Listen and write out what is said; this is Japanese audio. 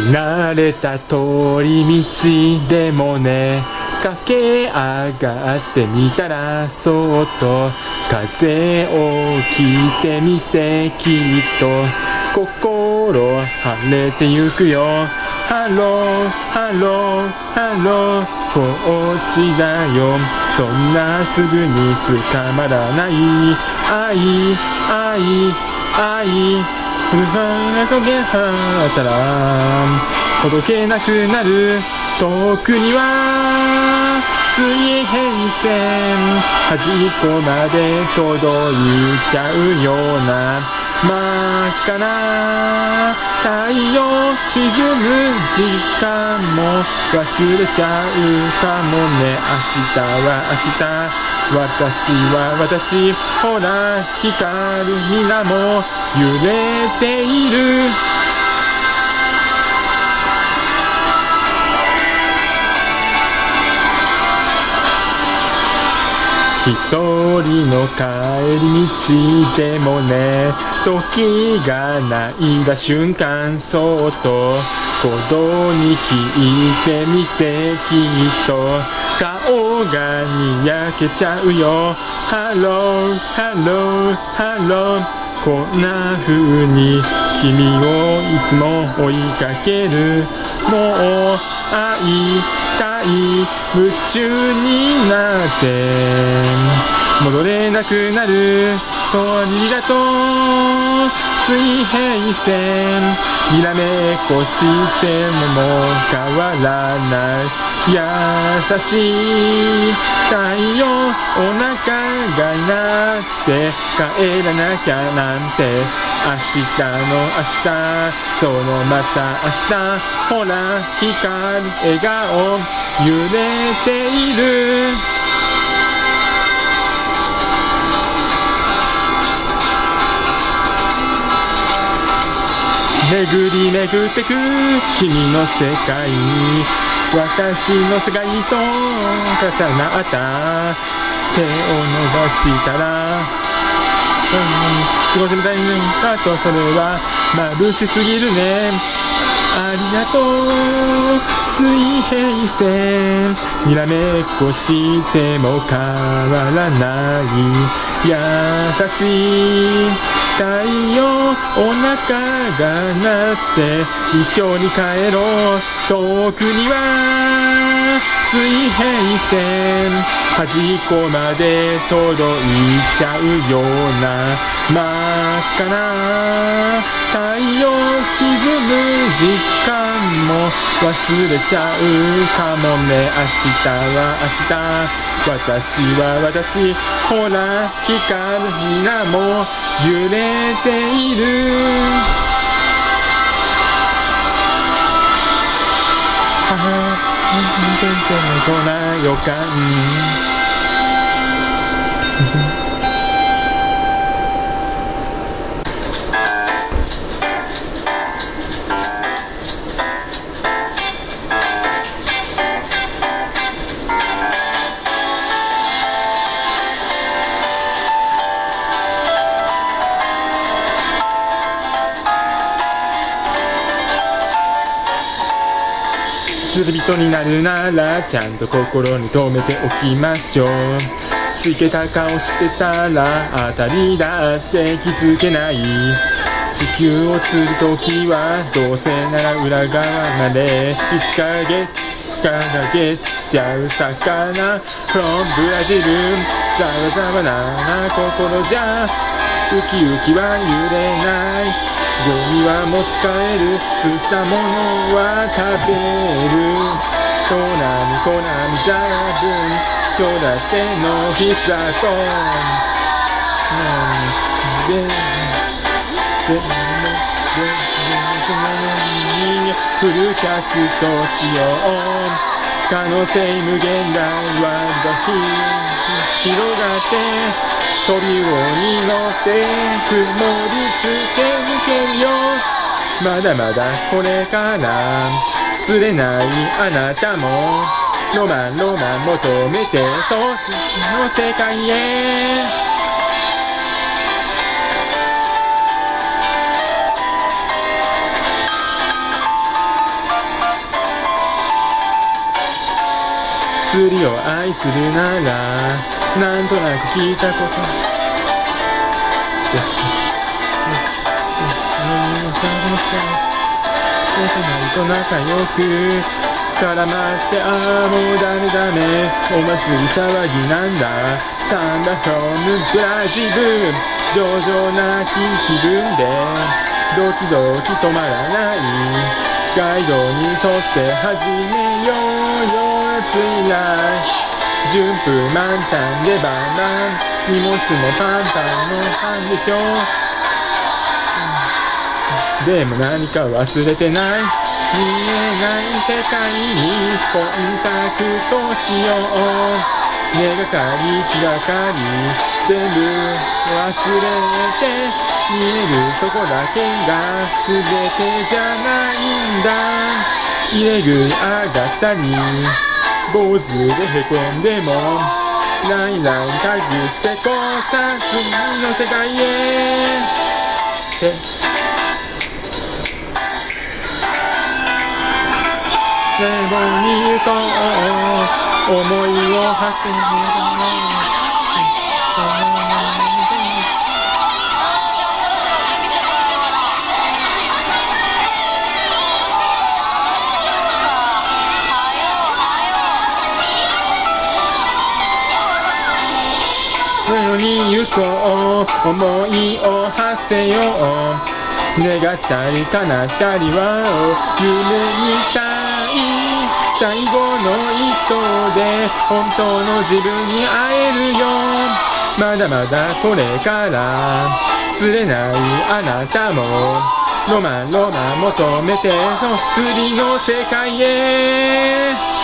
慣れた通り道でもね、駆け上がってみたら、そっと風を聞いてみて、きっと心晴れてゆくよ。ハローハローハロー、こっちだよ。そんなすぐに捕まらない愛愛愛、ふわこげはったらほどけなくなる。遠くには水平線、端っこまで届いちゃうような真っ赤な太陽、沈む時間も忘れちゃうかもね。明日は明日、私は私、ほら光る水面揺れている。一人の帰り道でもね、時が泣いた瞬間、そっと鼓動に聞いてみて、きっと顔がにやけちゃうよ。ハローハローハロー、こんな風に君をいつも追いかける。もう会いたい、夢中になって戻れなくなる。鳥だと水平線、にらめっこしてももう変わらない。優しい太陽、お腹がいなって帰らなきゃなんて。明日の明日、そのまた明日、ほら光る笑顔揺れている。巡り巡ってく君の世界に、私の世界と重なった手を伸ばしたら、過ごせるタイミングだと、それは眩しすぎるね。ありがとう水平線、にらめっこしても変わらない優しい太陽、お腹が鳴って一緒に帰ろう。遠くには水平線、端っこまで届いちゃうような真っ赤な太陽、沈む時間も忘れちゃうかもね。明日は明日、私は私、ほら光る水も揺れている。全然こな予感。釣り人になるならちゃんと心に留めておきましょう。しけた顔してたら当たりだって気づけない。地球を釣るときはどうせなら裏側まで、いつかゲッしちゃう魚 from ブラジル。ざわざわな心じゃウキウキは揺れない。ゴミは持ち帰る、釣ったものは食べる。コナミザーブン、今日だっての必殺コンフルキャストしよう。可能性無限大ワールド広がって飛び魚に乗って曇りつけ抜けるよ。まだまだこれから釣れないあなたもロマン求めてその世界へ。 釣りを愛するならなんとなく聞いたことと仲良く絡まってああもうダメダメお祭り騒ぎなんだサンバフロムブラジル上々な気分でドキドキ止まらないガイドに沿って始めようよ暑いな順風満帆でバンバン荷物もパンパンのパンでしょでも何か忘れてない見えない世界にコンタクトしよう目がかり気がかり全部忘れて見えるそこだけが全てじゃないんだイレグに上がったり坊主でへこんでもラインラインかぐってこさ次の世界へレモンに行こう思いを馳せレモンに行こう思いを馳せよう願ったり叶ったりは夢みたい最後の一投で本当の自分に会えるよまだまだこれから釣れないあなたもロマンロマン求めての釣りの世界へ